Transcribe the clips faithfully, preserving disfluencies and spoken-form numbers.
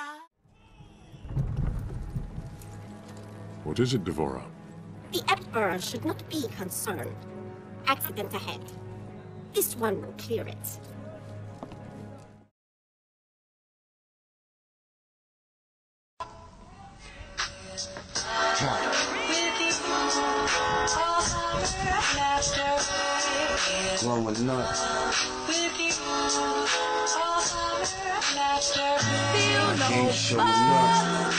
What is it, D'Vorah? The Emperor should not be concerned. Accident ahead. This one will clear it. Growing up. My game showing up.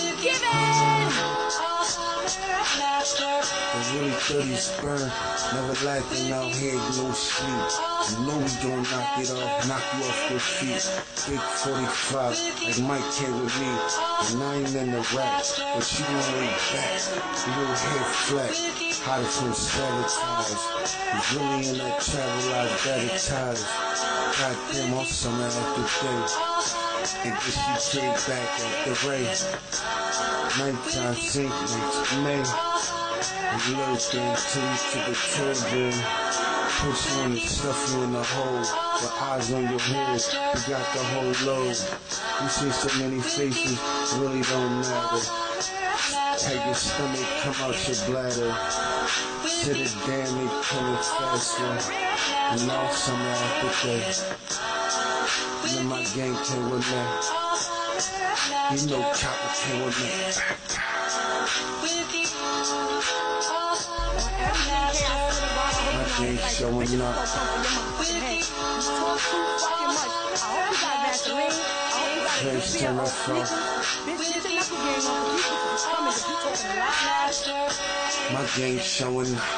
The really thirties burn, never lacking out here, no sleep. You know we gon' knock it off, knock you off your feet. Big forty-five, like Mike came with me. And I ain't in the rap, but you gon' lay back. You gon' head flat, hottest from sabotage. You really in that travel life, better ties. Goddamn, all summer after day. And this she trade back at the race. Nighttime sink next May. And you little thing till you to the children. Push you in and stuff you in the hole. With eyes on your head, you got the whole load. You see so many faces, really don't matter. Take your stomach, come out your bladder. Sit it down, they coming faster. And all summer after day. And then my gang came with me. You know Chopper came with me. My gang showing up. First time I fall. My gang showing up.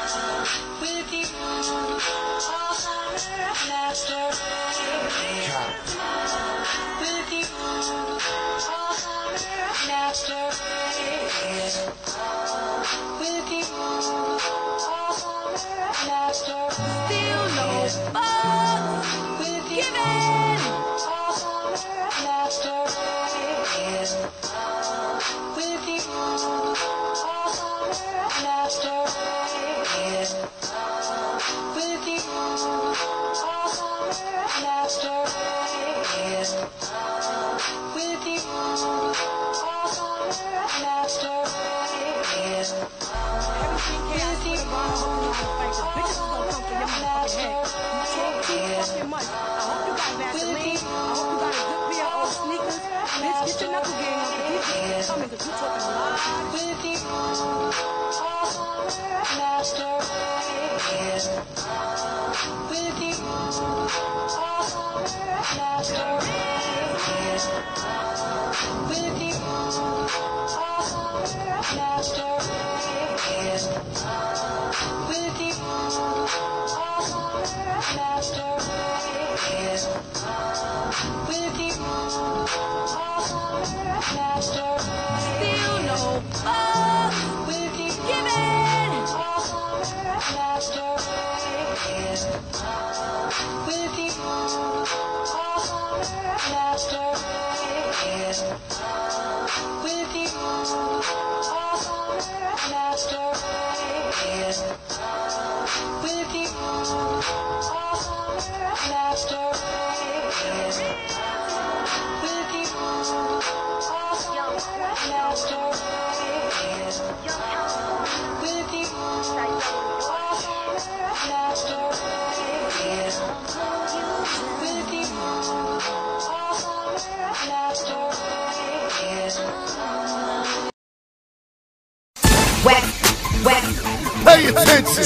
Pay attention.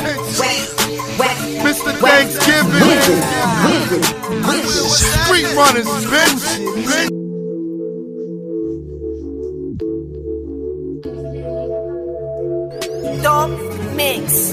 Mister Thanksgiving. Street runners, bitch. Dog mix.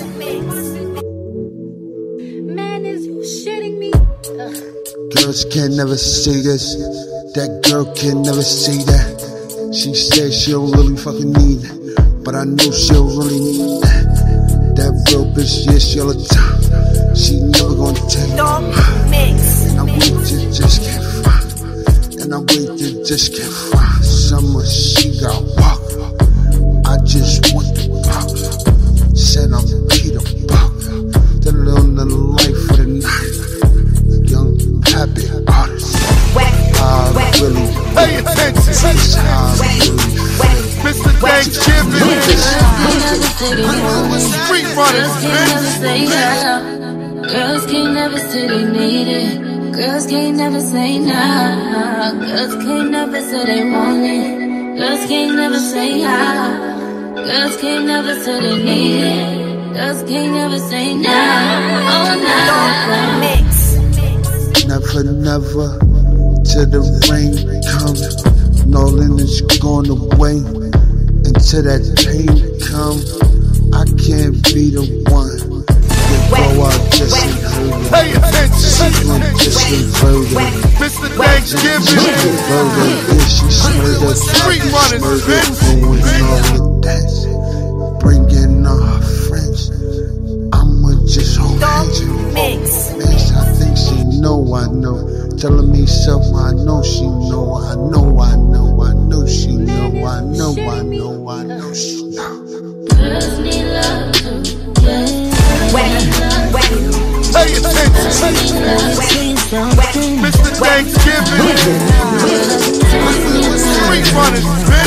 Man, is you shitting me? Ugh. Girls can never see this. That girl can never see that. She said she don't really fucking need it, but I know she'll really need that. That real bitch, yeah, she all the time. She never gonna take Dog mix. And I wait to just can't find. And I wait to just can't find. Summer, she got walk. I just want the pop. Said I'm Peter Parker. The little the life for the night. Young, happy artist. I really Pay attention. Mister Thanksgiving. Street runners, bitch. Girls can't never say they need it. Girls can't never say nah. Girls can't never say they want it. Girls can't never say yeah. Girls can't never say they need it. Girls can't never say nah. Oh nah. Mix. Never, never till the rain comes. Nolan is going away until that pain comes. I can't be the one. Go out just and hurt it. Pay attention. Just convert it. Mister Thanksgiving. Yeah, she smurred up. Street runners, bitch. Going all the dance. Bringing all her friends. I'ma just hold hands. Mix. I think she know I know. Telling me something I know she know. I know, I know, I know she know. I know, I know, I know she know. Girls need love too. Pay attention. Mister Thanksgiving. Street runners, bitch.